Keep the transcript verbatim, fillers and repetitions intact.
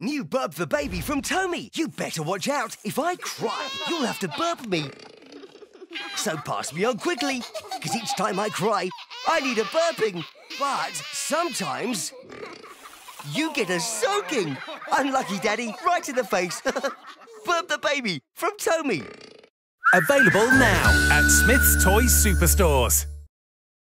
New Burp the Baby from Tomy. You better watch out. If I cry, you'll have to burp me. So pass me on quickly, because each time I cry, I need a burping. But sometimes you get a soaking. Unlucky, Daddy, right in the face. Burp the Baby from Tomy. Available now at Smyths Toys Superstores.